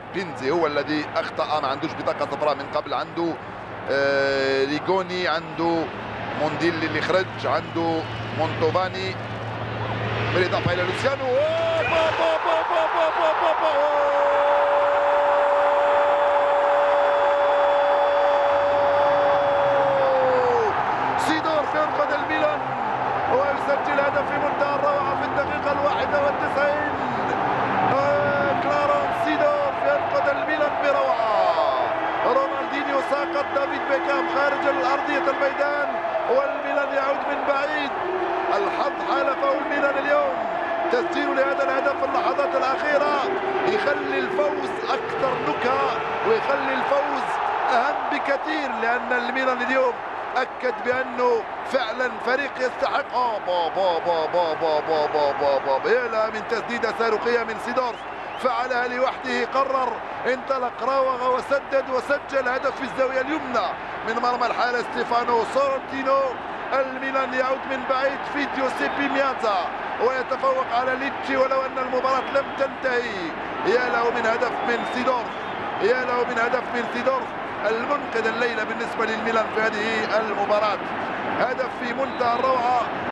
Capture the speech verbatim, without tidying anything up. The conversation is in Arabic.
بينزي هو الذي اخطا، ما عندوش بطاقه صفراء من قبل. عنده آه ريغوني، عنده مونديلي اللي خرج، عنده مونتوفاني، بالاضافه الى لوسيانو. أوه با با با با با با با با. سيدورف ينقذ الميلان ويسجل هدف في منتهى الروعه في الدقيقه الواحدة والتسعين. آه كلارنس سيدورف ينقذ الميلان بروعه. رونالدينيو ساقط دافيد بيكام خارج ارضيه الميدان والميلان يعود من بعيد. الحظ حالفه الميلان اليوم، تسجيل لهذا الهدف في اللحظات الاخيره يخلي الفوز اكثر نكهه ويخلي الفوز اهم بكثير، لان الميلان اليوم اكد بانه فعلا فريق يستحق. اه با با با با با با با با با با يا لها من تسديده صاروخيه من سيدورف، فعلها لوحده، قرر، انطلق، راوغ وسدد وسجل هدف في الزاويه اليمنى من مرمى الحارس ستيفانو سورنتينو. الميلان يعود من بعيد في جوزيبي ميازا ويتفوق على ليتشي ولو ان المباراه لم تنتهي. يا له من هدف من سيدورف، يا له من هدف من سيدورف المنقذ الليله بالنسبه للميلان في هذه المباراه. هدف في منتهى الروعه